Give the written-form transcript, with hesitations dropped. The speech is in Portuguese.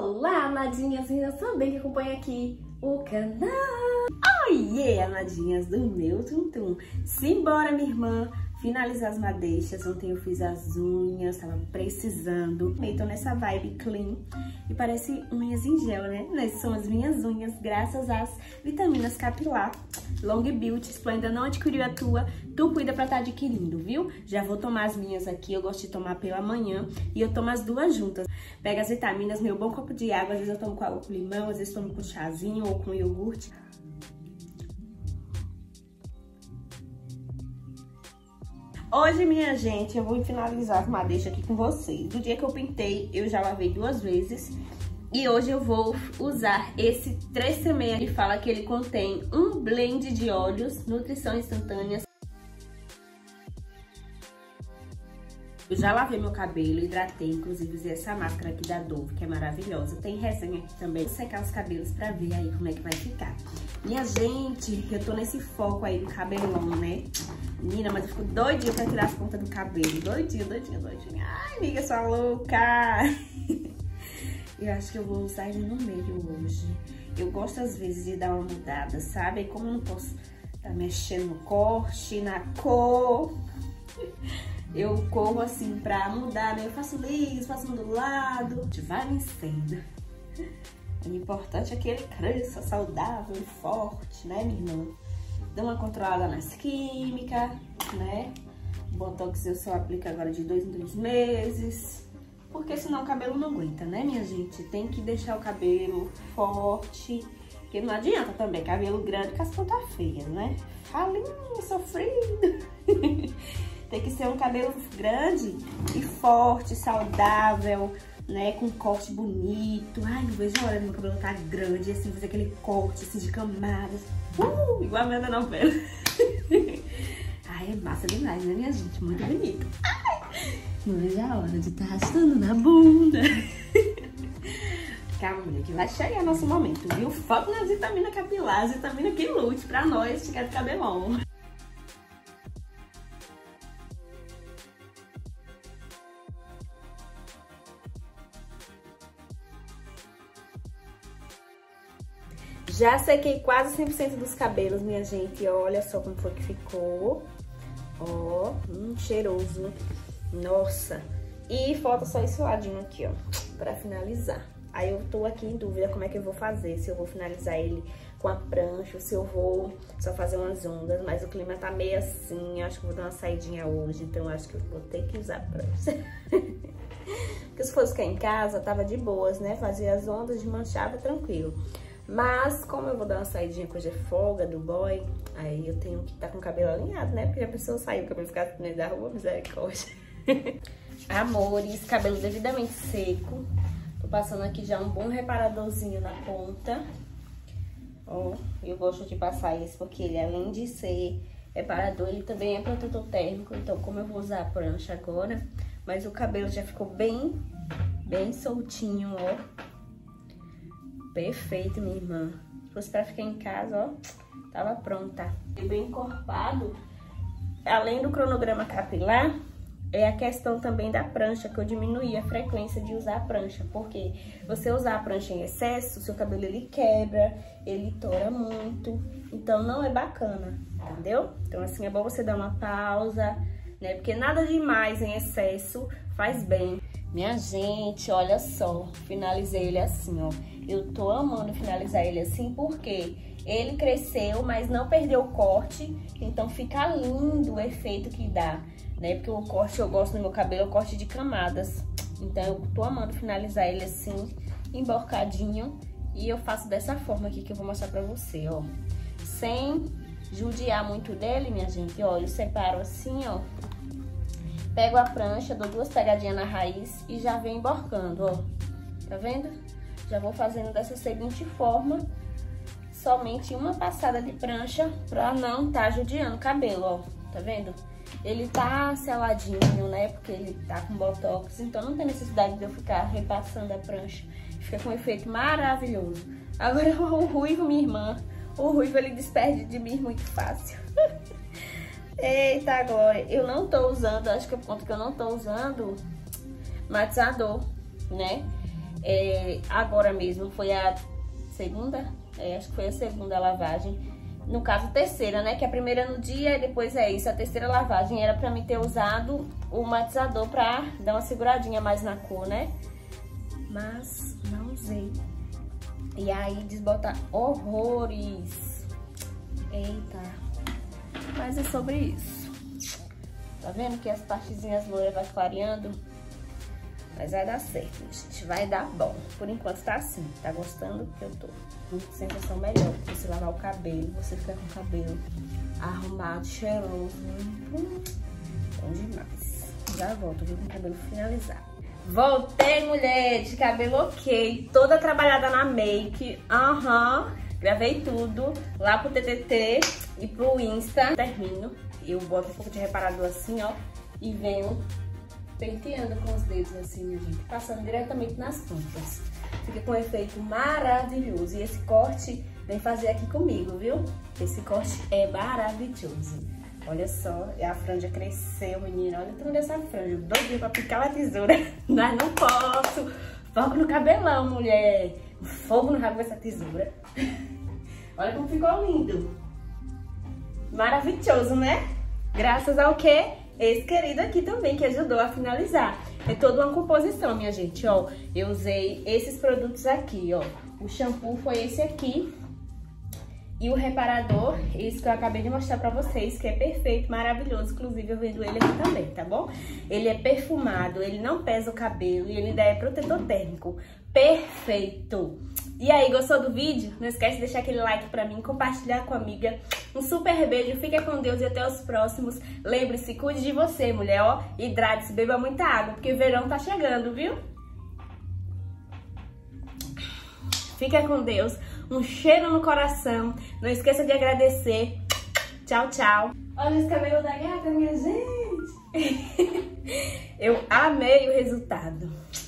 Olá, amadinhas, meninas também que acompanham aqui o canal. Oiê, amadinhas do meu tum-tum. Simbora, minha irmã, finalizar as madeixas. Ontem eu fiz as unhas, tava precisando. Tô nessa vibe clean e parece unhas em gel, né? Mas são as minhas unhas, graças às vitaminas capilar Long Beauty. Se tu ainda não adquiriu a tua, tu cuida pra estar adquirindo, viu? Já vou tomar as minhas aqui, eu gosto de tomar pela manhã e eu tomo as duas juntas. Pega as vitaminas, meu bom copo de água, às vezes eu tomo com água com limão, às vezes tomo com chazinho ou com iogurte. Hoje, minha gente, eu vou finalizar as madeixas aqui com vocês. Do dia que eu pintei, eu já lavei 2 vezes. E hoje eu vou usar esse 3-6, que fala que ele contém um blend de óleos, nutrição instantânea. Eu já lavei meu cabelo, hidratei, inclusive usei essa máscara aqui da Dove, que é maravilhosa. Tem resenha aqui também. Vou secar os cabelos pra ver aí como é que vai ficar. Minha gente, eu tô nesse foco aí do cabelão, né? Menina, mas eu fico doidinha pra tirar as pontas do cabelo. Doidinha. Ai, amiga, sua louca! Eu acho que eu vou usar ele no meio hoje. Eu gosto, às vezes, de dar uma mudada, sabe? E como eu não posso tá mexendo no corte, na cor, eu corro assim pra mudar, né? Eu faço liso, faço do lado. Vai vencendo. O importante é que ele cresça saudável e forte, né, minha irmã? Dá uma controlada nas químicas, né? Botox eu só aplico agora de 2 em 2 meses. Porque senão o cabelo não aguenta, né, minha gente? Tem que deixar o cabelo forte. Porque não adianta também, cabelo grande com as pontas feias, né? Falinho, sofrido. Tem que ser um cabelo grande e forte, saudável, né? Com corte bonito. Ai, não vejo a hora do meu cabelo tá grande, assim, fazer aquele corte, assim, de camadas. Igual a minha novela. Ai, é massa demais, né, minha gente? Muito bonito. Ai, não vejo a hora de estar arrastando na bunda. Calma, mulher, que vai chegar nosso momento, viu? Foco nas vitaminas capilares, vitamina que lute pra nós ficar de cabelão. Já sequei quase 100% dos cabelos, minha gente. Olha só como foi que ficou. Ó, cheiroso. Nossa. E falta só esse ladinho aqui, ó, pra finalizar. Aí eu tô aqui em dúvida como é que eu vou fazer. Se eu vou finalizar ele com a prancha, ou se eu vou só fazer umas ondas. Mas o clima tá meio assim, acho que vou dar uma saidinha hoje. Então acho que eu vou ter que usar a prancha. Porque se fosse ficar em casa, tava de boas, né? Fazia as ondas, desmanchava tranquilo. Mas, como eu vou dar uma saidinha com hoje é folga do boy, aí eu tenho que estar com o cabelo alinhado, né? Porque a pessoa saiu, o cabelo ficar no meio da rua, misericórdia. Amores, cabelo devidamente seco. Tô passando aqui já um bom reparadorzinho na ponta. Ó, eu gosto de passar esse porque ele, além de ser reparador, ele também é protetor térmico. Então, como eu vou usar a prancha agora, mas o cabelo já ficou bem soltinho, ó. Perfeito, minha irmã. Se fosse pra ficar em casa, ó, tava pronta. E bem encorpado. Além do cronograma capilar, é a questão também da prancha, que eu diminuí a frequência de usar a prancha. Porque você usar a prancha em excesso, seu cabelo ele quebra, ele tora muito. Então não é bacana, entendeu? Então assim, é bom você dar uma pausa, né? Porque nada demais em excesso faz bem. Minha gente, olha só, finalizei ele assim, ó. Eu tô amando finalizar ele assim porque ele cresceu, mas não perdeu o corte. Então fica lindo o efeito que dá, né? Porque o corte eu gosto no meu cabelo é o corte de camadas. Então eu tô amando finalizar ele assim, emborcadinho. E eu faço dessa forma aqui que eu vou mostrar pra você, ó. Sem judiar muito dele, minha gente, ó. Eu separo assim, ó. Pego a prancha, dou 2 pegadinhas na raiz e já venho emborcando, ó. Tá vendo? Já vou fazendo dessa seguinte forma, somente uma passada de prancha pra não tá judiando o cabelo, ó. Tá vendo? Ele tá seladinho, né? Porque ele tá com botox, então não tem necessidade de eu ficar repassando a prancha. Fica com um efeito maravilhoso. Agora o ruivo, minha irmã, o ruivo ele desperde de mim muito fácil. Eita, Glória, eu não tô usando, acho que é por conta que eu não tô usando matizador, né? Agora mesmo foi a segunda, acho que foi a segunda lavagem. No caso, terceira, né? Que a primeira no dia e depois é isso. A terceira lavagem era pra mim ter usado o matizador pra dar uma seguradinha mais na cor, né? Mas não usei. E aí desbota horrores. Eita. Mas é sobre isso. Tá vendo que as partezinhas loiras vai clareando? Mas vai dar certo, gente. Vai dar bom. Por enquanto tá assim. Tá gostando? Que eu tô. Muito sensação melhor. Você lavar o cabelo, você ficar com o cabelo arrumado, cheiroso. Bom demais. Já volto, viu? Com o cabelo finalizado. Voltei, mulher, de cabelo ok. Toda trabalhada na make. Gravei tudo lá pro TTT e pro Insta. Termino. Eu boto um pouco de reparador assim, ó. E venho penteando com os dedos assim, minha gente. Passando diretamente nas pontas. Fica com um efeito maravilhoso. E esse corte vem fazer aqui comigo, viu? Esse corte é maravilhoso. Olha só, a franja cresceu, menina. Olha o tamanho dessa franja. Doidinha pra picar a tesoura. Mas não posso. Foco no cabelão, mulher. Fogo no rabo dessa tesoura. Olha como ficou lindo. Maravilhoso, né? Graças ao quê? Esse querido aqui também, que ajudou a finalizar. É toda uma composição, minha gente, ó. Eu usei esses produtos aqui, ó. O shampoo foi esse aqui. E o reparador, esse que eu acabei de mostrar pra vocês, que é perfeito, maravilhoso. Inclusive, eu vendo ele aqui também, tá bom? Ele é perfumado, ele não pesa o cabelo e ele ainda é protetor térmico. Perfeito! E aí, gostou do vídeo? Não esquece de deixar aquele like pra mim, compartilhar com a amiga. Um super beijo, fica com Deus e até os próximos. Lembre-se, cuide de você, mulher, ó. Hidrate-se, beba muita água, porque o verão tá chegando, viu? Fica com Deus. Um cheiro no coração. Não esqueça de agradecer. Tchau, tchau. Olha esse cabelo da gata, minha gente. Eu amei o resultado.